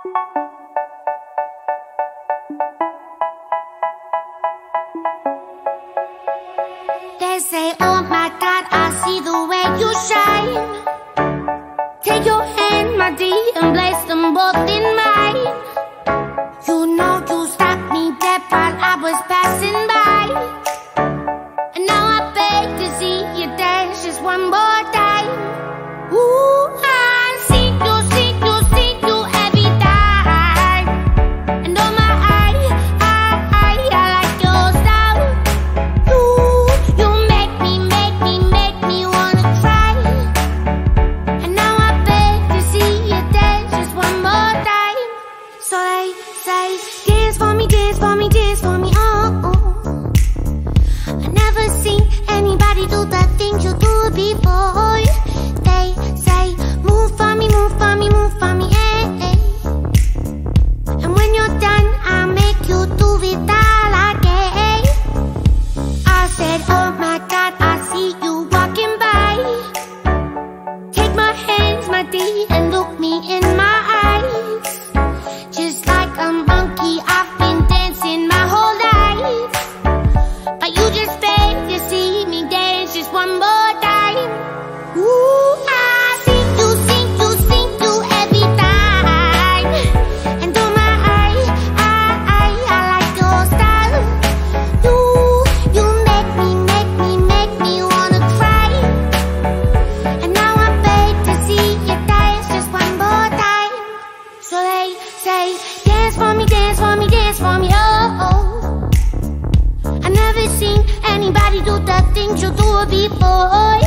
They say, oh my God, I see the way you shine. Take your hand, my dear, and place them both in mine. You know you stopped me dead while I was passing by. And now I beg to see you dance just one more time. Ooh, I see you every time. And oh my, I like your style. You make me wanna cry. And now I beg to see you dance just one more time. So they say, dance for me, dance for me, dance for me, oh, oh. I never seen anybody do the things you do before. They say, move for me, move for me, move for me, eh, eh. And when you're done, I'll make you do it all again. I said, oh my God, I see you walking by. Take my hands, my dear, and look me in my eyes. Just like a monkey, I've been dancing my whole life. But you just beg to see me dance just one more time. Ooh, I see you every time. And oh my, I like your style. You make me wanna cry. And now I beg to see you dance just one more time. So they say, dance for me, dance for me, dance for me, oh, oh. I never seen anybody do the things you do before.